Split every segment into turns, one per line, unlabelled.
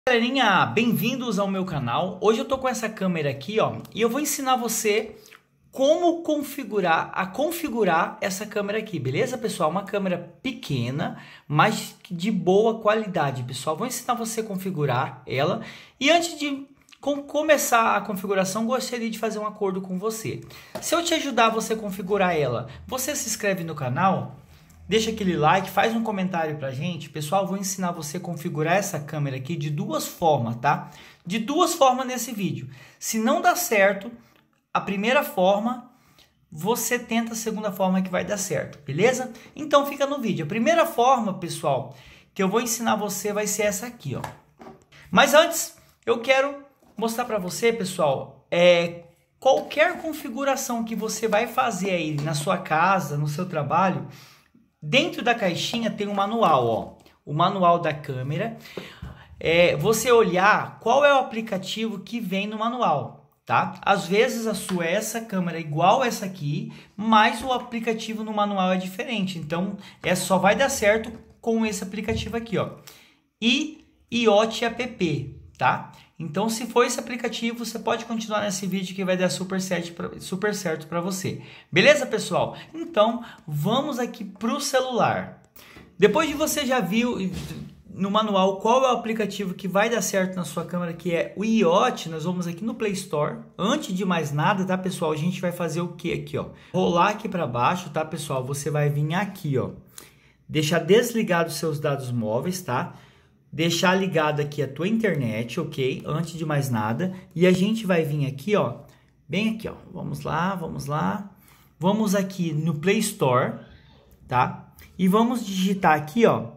Galerinha, bem-vindos ao meu canal. Hoje eu tô com essa câmera aqui, ó, e eu vou ensinar você como configurar essa câmera aqui, beleza, pessoal? Uma câmera pequena, mas de boa qualidade, pessoal. Vou ensinar você a configurar ela. E antes de começar a configuração, gostaria de fazer um acordo com você. Se eu te ajudar a você configurar ela, você se inscreve no canal? Deixa aquele like, faz um comentário pra gente. Pessoal, vou ensinar você a configurar essa câmera aqui de duas formas, tá? De duas formas nesse vídeo. Se não dá certo a primeira forma, você tenta a segunda forma que vai dar certo, beleza? Então fica no vídeo. A primeira forma, pessoal, que eu vou ensinar você vai ser essa aqui, ó. Mas antes, eu quero mostrar pra você, pessoal, qualquer configuração que você vai fazer aí na sua casa, no seu trabalho. Dentro da caixinha tem um manual, ó, o manual da câmera. Você olhar qual é o aplicativo que vem no manual, tá? Às vezes a sua essa câmera é igual essa aqui, mas o aplicativo no manual é diferente. Então, só vai dar certo com esse aplicativo aqui, ó. IoT App, tá? Então, se for esse aplicativo, você pode continuar nesse vídeo que vai dar super certo para você. Beleza, pessoal? Então, vamos aqui para o celular. Depois de você já viu no manual qual é o aplicativo que vai dar certo na sua câmera, que é o IoT, nós vamos aqui no Play Store. Antes de mais nada, tá, pessoal? A gente vai fazer o que aqui, ó? Rolar aqui para baixo, tá, pessoal? Você vai vir aqui, ó. Deixar desligado os seus dados móveis, tá? Deixar ligado aqui a tua internet, ok? Antes de mais nada. E a gente vai vir aqui, ó. Bem aqui, ó. Vamos lá, vamos lá. Vamos aqui no Play Store, tá? E vamos digitar aqui, ó.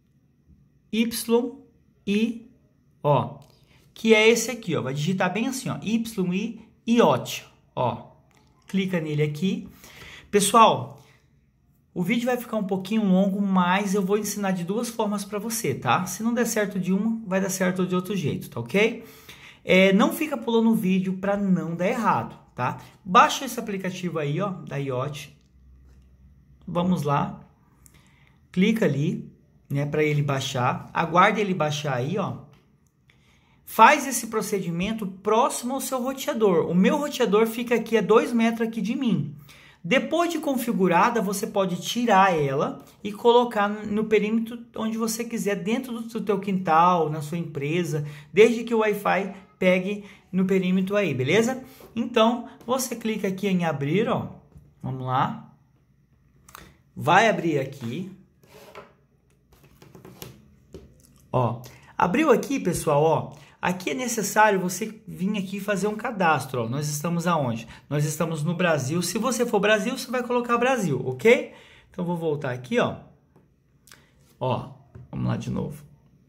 YI, ó. Que é esse aqui, ó. Vai digitar bem assim, ó. YI IoT, ó. Clica nele aqui. Pessoal, o vídeo vai ficar um pouquinho longo, mas eu vou ensinar de duas formas para você, tá? Se não der certo de uma, vai dar certo de outro jeito, tá ok? Não fica pulando o vídeo para não dar errado, tá? Baixa esse aplicativo aí, ó, da IoT. Vamos lá. Clica ali, né, para ele baixar. Aguarde ele baixar aí, ó. Faz esse procedimento próximo ao seu roteador. O meu roteador fica aqui a 2 metros aqui de mim. Depois de configurada, você pode tirar ela e colocar no perímetro onde você quiser, dentro do teu quintal, na sua empresa, desde que o Wi-Fi pegue no perímetro aí, beleza? Então, você clica aqui em abrir, ó. Vamos lá. Vai abrir aqui. Ó, abriu aqui, pessoal, ó. Aqui é necessário você vir aqui e fazer um cadastro, ó. Nós estamos aonde? Nós estamos no Brasil. Se você for Brasil, você vai colocar Brasil, ok? Então, vou voltar aqui, ó. Ó, vamos lá de novo.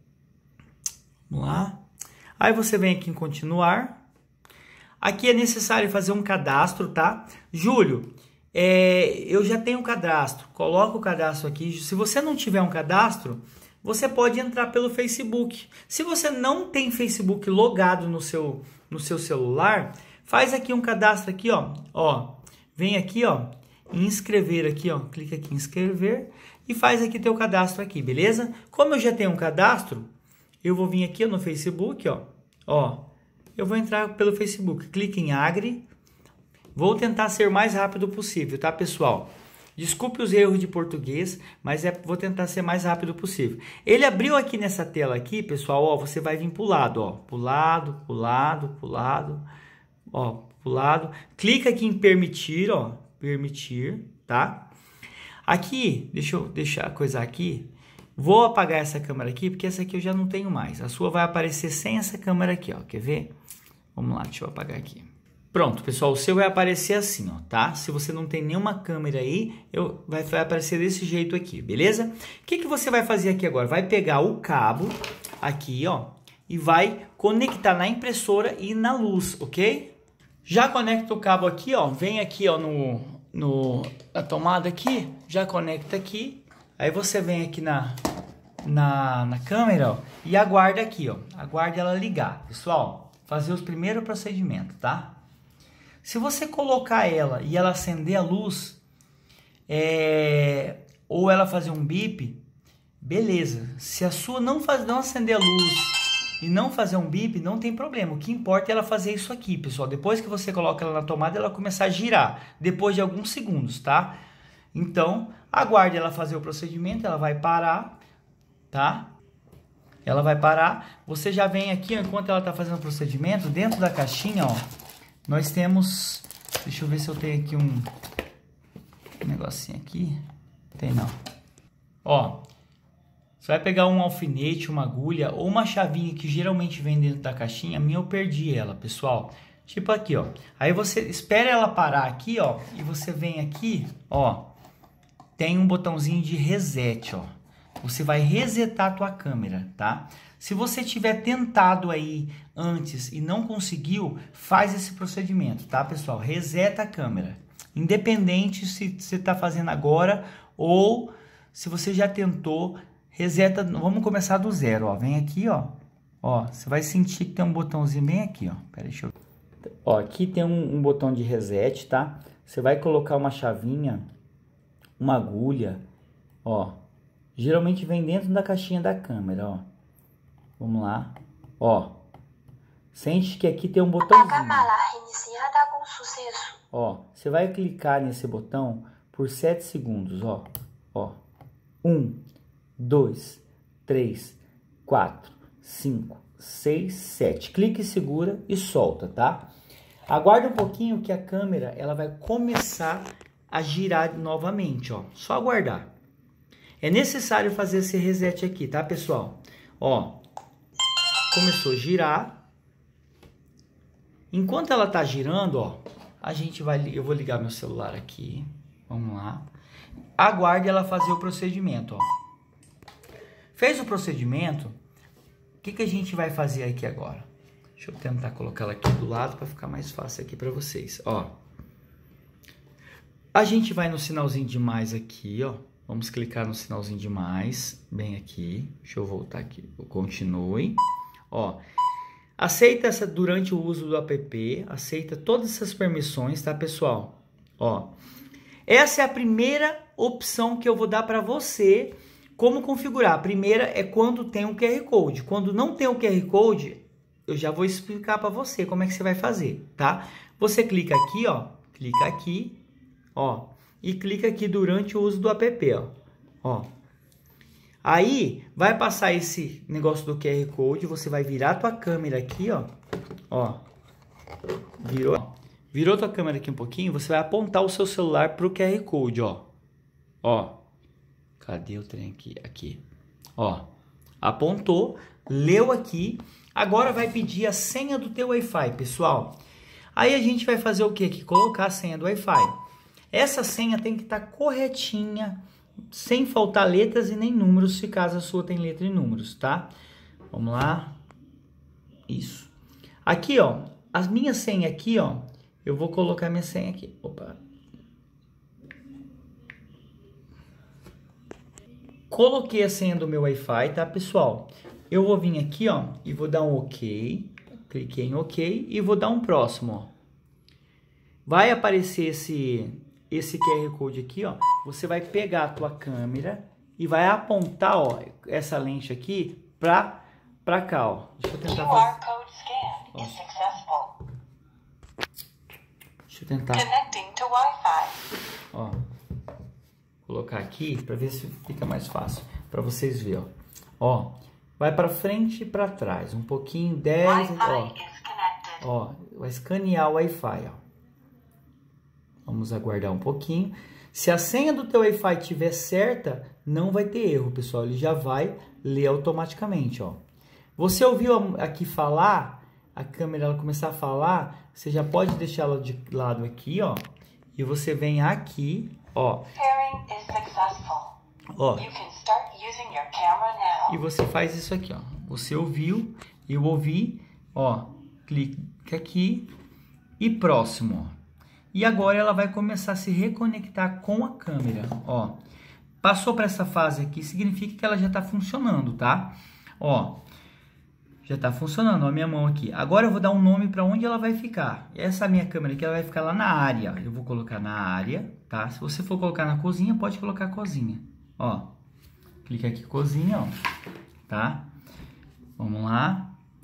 Vamos lá. Aí você vem aqui em continuar. Aqui é necessário fazer um cadastro, tá? Júlio, eu já tenho um cadastro. Coloca o cadastro aqui. Se você não tiver um cadastro, você pode entrar pelo Facebook. Se você não tem Facebook logado no seu celular, faz aqui um cadastro aqui, ó. Ó, vem aqui, ó, em inscrever aqui, ó. Clica aqui em inscrever e faz aqui teu cadastro aqui, beleza? Como eu já tenho um cadastro, eu vou vir aqui no Facebook, ó. Ó, eu vou entrar pelo Facebook. Clique em Agre. Vou tentar ser o mais rápido possível, tá, pessoal? Desculpe os erros de português, mas vou tentar ser mais rápido possível. Ele abriu aqui nessa tela aqui, pessoal, ó, você vai vir para o lado, ó, para o lado, para o lado, para o lado, ó, para o lado. Clica aqui em permitir, ó, permitir, tá? Aqui, deixa eu deixar a coisa aqui. Vou apagar essa câmera aqui, porque essa aqui eu já não tenho mais. A sua vai aparecer sem essa câmera aqui, ó, quer ver? Vamos lá, deixa eu apagar aqui. Pronto, pessoal, o seu vai aparecer assim, ó, tá? Se você não tem nenhuma câmera aí, vai aparecer desse jeito aqui, beleza? O que você vai fazer aqui agora? Vai pegar o cabo aqui, ó, e vai conectar na impressora e na luz, ok? Já conecta o cabo aqui, ó, vem aqui, ó, na tomada aqui, já conecta aqui. Aí você vem aqui na câmera, ó, e aguarda aqui, ó, aguarda ela ligar. Pessoal, fazer os primeiros procedimentos, tá? Se você colocar ela e ela acender a luz, ou ela fazer um bip, beleza. Se a sua não acender a luz e não fazer um bip, não tem problema. O que importa é ela fazer isso aqui, pessoal. Depois que você coloca ela na tomada, ela começar a girar, depois de alguns segundos, tá? Então, aguarde ela fazer o procedimento, ela vai parar, tá? Ela vai parar. Você já vem aqui, ó, enquanto ela tá fazendo o procedimento, dentro da caixinha, ó, nós temos... Deixa eu ver se eu tenho aqui um negocinho aqui. Tem não. Ó, você vai pegar um alfinete, uma agulha ou uma chavinha que geralmente vem dentro da caixinha. A minha eu perdi ela, pessoal. Tipo aqui, ó. Aí você espera ela parar aqui, ó, e você vem aqui, ó. Tem um botãozinho de reset, ó. Você vai resetar a tua câmera, tá? Se você tiver tentado aí antes e não conseguiu, faz esse procedimento, tá, pessoal? Reseta a câmera. Independente se você está fazendo agora ou se você já tentou, reseta. Vamos começar do zero, ó. Vem aqui, ó. Ó, você vai sentir que tem um botãozinho bem aqui, ó. Pera aí, deixa eu... Ó, aqui tem um botão de reset, tá? Você vai colocar uma chavinha, uma agulha, ó. Geralmente vem dentro da caixinha da câmera, ó. Vamos lá. Ó. Sente que aqui tem um botãozinho. Ó, você vai clicar nesse botão por 7 segundos, ó. Ó. 1, 2, 3, 4, 5, 6, 7. Clica e segura e solta, tá? Aguarda um pouquinho que a câmera, ela vai começar a girar novamente, ó. Só aguardar. É necessário fazer esse reset aqui, tá, pessoal? Ó, começou a girar. Enquanto ela tá girando, ó, eu vou ligar meu celular aqui. Vamos lá. Aguarde ela fazer o procedimento, ó. Fez o procedimento, o que a gente vai fazer aqui agora? Deixa eu tentar colocar ela aqui do lado para ficar mais fácil aqui para vocês, ó. A gente vai no sinalzinho de mais aqui, ó. Vamos clicar no sinalzinho de mais, bem aqui. Deixa eu voltar aqui. Continue. Ó, aceita essa durante o uso do app, aceita todas essas permissões, tá, pessoal? Ó, essa é a primeira opção que eu vou dar para você como configurar. A primeira é quando tem um QR Code. Quando não tem o QR Code, eu já vou explicar para você como é que você vai fazer, tá? Você clica aqui, ó, e clica aqui durante o uso do app, ó. Aí, vai passar esse negócio do QR Code, você vai virar a tua câmera aqui, ó. Virou tua câmera aqui um pouquinho, você vai apontar o seu celular pro QR Code, ó. Ó. Cadê o trem aqui? Aqui. Ó. Apontou, leu aqui. Agora vai pedir a senha do teu Wi-Fi, pessoal. Aí a gente vai fazer o quê? Que colocar a senha do Wi-Fi. Essa senha tem que estar corretinha, sem faltar letras e nem números, se caso a sua tem letra e números, tá? Vamos lá. Isso. Aqui, ó, as minhas senhas aqui, ó, eu vou colocar minha senha aqui. Opa. Coloquei a senha do meu Wi-Fi, tá, pessoal? Eu vou vir aqui, ó, e vou dar um OK. Cliquei em OK e vou dar um próximo, ó. Vai aparecer esse QR Code aqui, ó. Você vai pegar a tua câmera e vai apontar, ó, essa lente aqui pra cá, ó. Deixa eu tentar fazer. Ó. Deixa eu tentar.
Connecting to Wi-Fi.
Ó. Colocar aqui pra ver se fica mais fácil para vocês verem, ó. Ó, vai para frente e para trás, um pouquinho, 10, ó, vai escanear o Wi-Fi, ó. Vamos aguardar um pouquinho. Se a senha do teu Wi-Fi estiver certa, não vai ter erro, pessoal. Ele já vai ler automaticamente, ó. Você ouviu aqui falar, a câmera ela começar a falar, você já pode deixar ela de lado aqui, ó. E você vem aqui, ó. Ó. E você faz isso aqui, ó. Você ouviu, eu ouvi, ó. Clica aqui e próximo, ó. E agora ela vai começar a se reconectar com a câmera, ó. Passou para essa fase aqui, significa que ela já está funcionando, tá? Ó, já está funcionando, ó, a minha mão aqui. Agora eu vou dar um nome para onde ela vai ficar. Essa minha câmera aqui, ela vai ficar lá na área. Eu vou colocar na área, tá? Se você for colocar na cozinha, pode colocar cozinha, ó. Clica aqui, cozinha, ó, tá? Vamos lá.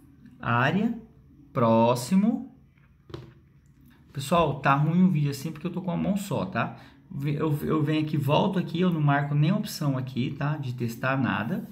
área, próximo. Pessoal, tá ruim o vídeo assim porque eu tô com a mão só, tá? Eu venho aqui, volto aqui, eu não marco nem opção aqui, tá? De testar nada.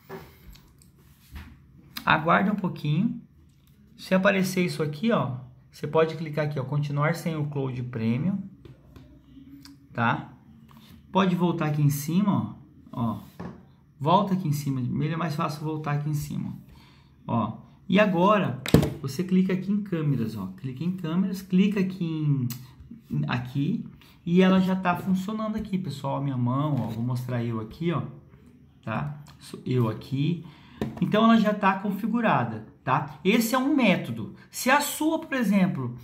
Aguarda um pouquinho. Se aparecer isso aqui, ó, você pode clicar aqui, ó, continuar sem o Cloud Premium, tá? Pode voltar aqui em cima, ó. Volta aqui em cima, é mais fácil voltar aqui em cima, ó. E agora, você clica aqui em câmeras, ó. Clica em câmeras, clica aqui aqui e ela já tá funcionando aqui, pessoal. A minha mão, ó, vou mostrar eu aqui, ó, tá? Eu aqui. Então ela já tá configurada, tá? Esse é um método. Se a sua, por exemplo,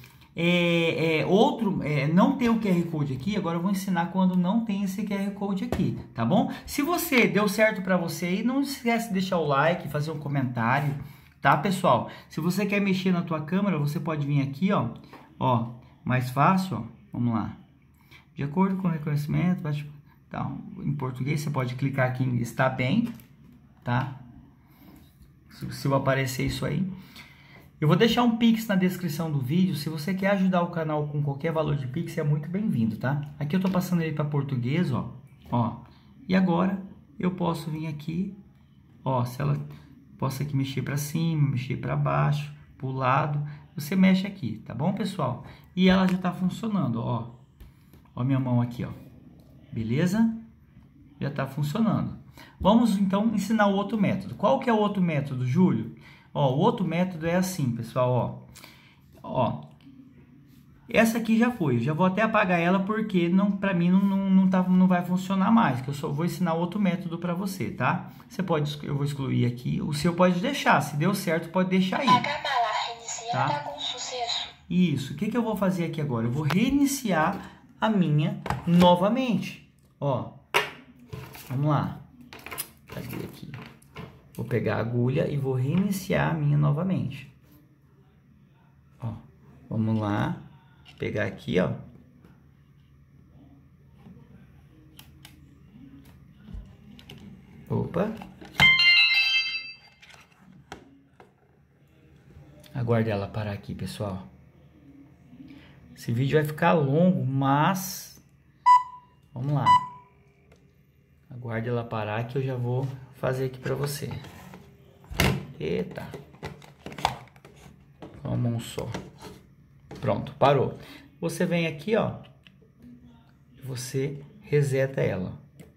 não tem o QR Code aqui, agora eu vou ensinar quando não tem esse QR Code aqui, tá bom? Se você deu certo para você aí, não esquece de deixar o like, fazer um comentário, tá, pessoal? Se você quer mexer na tua câmera, você pode vir aqui, ó, mais fácil, ó, vamos lá. De acordo com o reconhecimento, tá, em português você pode clicar aqui em está bem, tá? Se eu aparecer isso aí. Eu vou deixar um Pix na descrição do vídeo. Se você quer ajudar o canal com qualquer valor de Pix, é muito bem-vindo, tá? Aqui eu tô passando ele para português, ó. E agora eu posso vir aqui, ó, posso aqui mexer para cima, mexer para baixo, pro lado. Você mexe aqui, tá bom, pessoal? E ela já tá funcionando, ó. Ó minha mão aqui, ó. Beleza? Já tá funcionando. Vamos então ensinar o outro método. Qual que é o outro método, Júlio? Ó, o outro método é assim, pessoal, ó. Essa aqui já foi. Eu já vou até apagar ela porque para mim não vai funcionar mais, que eu só vou ensinar outro método para você, tá? Eu vou excluir aqui. O seu pode deixar. Se deu certo, pode deixar aí. Tá? Isso. O que eu vou fazer aqui agora? Eu vou reiniciar a minha novamente. Ó. Vamos lá. Cadê aqui? Vou pegar a agulha e vou reiniciar a minha novamente. Ó, vamos lá. Pegar aqui, ó. Opa. Aguarde ela parar aqui, pessoal. Esse vídeo vai ficar longo, mas... Vamos lá. Aguarde ela parar que eu já vou fazer aqui pra você. Eita. Uma mão só. Pronto, parou. Você vem aqui, ó. Você reseta ela.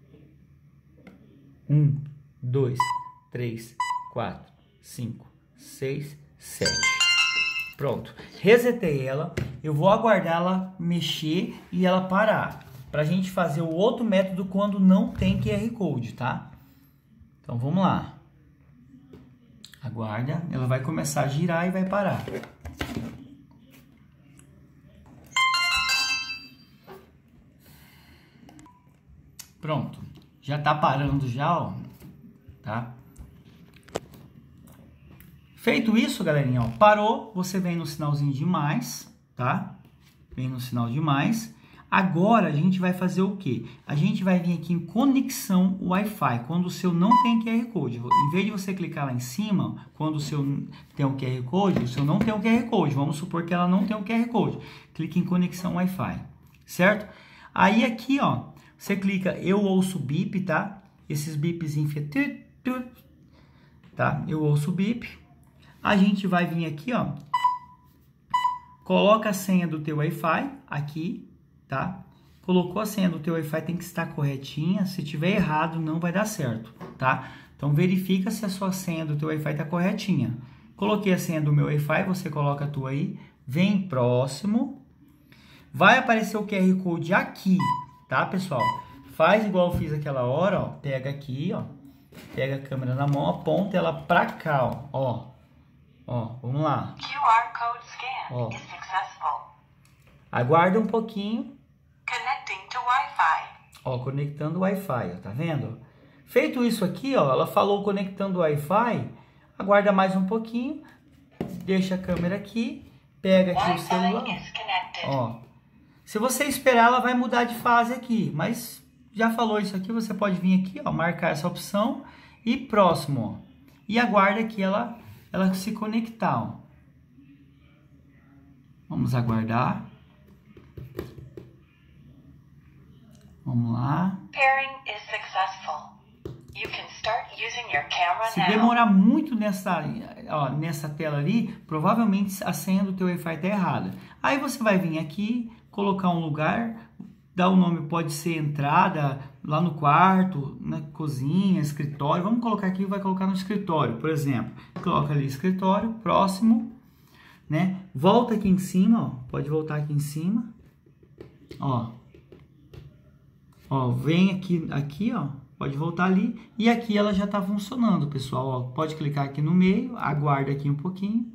1, 2, 3, 4, 5, 6, 7. Pronto. Resetei ela. Eu vou aguardar ela mexer e ela parar. Pra gente fazer o outro método quando não tem QR Code, tá? Então vamos lá. Aguarda, ela vai começar a girar e vai parar. Pronto. Já tá parando já, ó. Tá? Feito isso, galerinha, ó, parou, você vem no sinalzinho de mais, tá? Vem no sinal de mais. Agora a gente vai fazer o quê? A gente vai vir aqui em conexão Wi-Fi, quando o seu não tem QR Code. Em vez de você clicar lá em cima, quando o seu tem um QR Code, o seu não tem um QR Code. Vamos supor que ela não tem um QR Code. Clique em conexão Wi-Fi, certo? Aí aqui, ó, você clica eu ouço bip, tá? Esses bipezinhos, tá? Eu ouço bip. A gente vai vir aqui, ó. Coloca a senha do teu Wi-Fi aqui. Tá? Colocou a senha do teu Wi-Fi, tem que estar corretinha. Se tiver errado, não vai dar certo, tá? Então verifica se a sua senha do teu Wi-Fi está corretinha. Coloquei a senha do meu Wi-Fi, você coloca a tua aí, vem próximo. Vai aparecer o QR Code aqui, tá, pessoal? Faz igual eu fiz aquela hora, ó. Pega aqui, ó. Pega a câmera na mão, aponta ela pra cá, ó. Ó, vamos lá.
QR code scan
Ó.
is successful.
Aguarda um pouquinho.
Connecting to Wi-Fi.
Ó, conectando o Wi-Fi, ó, tá vendo? Feito isso aqui, ó, ela falou conectando o Wi-Fi, aguarda mais um pouquinho, deixa a câmera aqui, pega aqui o celular,
Wi-Fi is connected.
ó. Se você esperar, ela vai mudar de fase aqui, mas já falou isso aqui, você pode vir aqui, ó, marcar essa opção e próximo, ó. E aguarda que ela ela se conectar, ó. Vamos aguardar. Vamos lá.
Pairing is successful. You can start using your camera
Se
now.
demorar muito nessa tela ali, provavelmente a senha do teu Wi-Fi está errada. Aí você vai vir aqui, colocar um lugar, dar o nome, pode ser entrada, lá no quarto, na cozinha, escritório. Vamos colocar aqui, vai colocar no escritório, por exemplo. Coloca ali escritório, próximo, né? Volta aqui em cima, ó. Pode voltar aqui em cima. Ó, vem aqui, ó. Pode voltar ali e aqui ela já está funcionando, pessoal. Ó, pode clicar aqui no meio, aguarda aqui um pouquinho.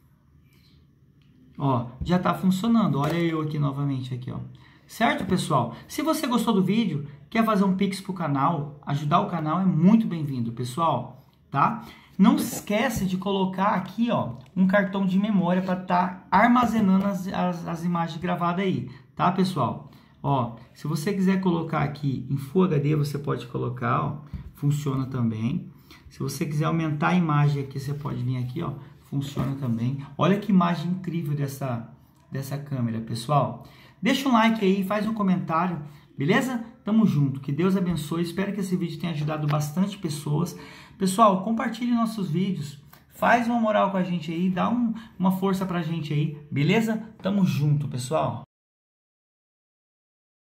Ó, já está funcionando. Olha eu aqui novamente aqui, ó. Certo, pessoal? Se você gostou do vídeo, quer fazer um Pix pro canal, ajudar o canal, é muito bem-vindo, pessoal, tá? Não esquece de colocar aqui, ó, um cartão de memória para estar armazenando as imagens gravadas aí, tá, pessoal? Ó, se você quiser colocar aqui em Full HD, você pode colocar, ó, funciona também. Se você quiser aumentar a imagem aqui, você pode vir aqui, ó, funciona também. Olha que imagem incrível dessa câmera, pessoal. Deixa um like aí, faz um comentário, beleza? Tamo junto, que Deus abençoe. Espero que esse vídeo tenha ajudado bastante pessoas. Pessoal, compartilhe nossos vídeos, faz uma moral com a gente aí, dá uma força pra gente aí, beleza? Tamo junto, pessoal.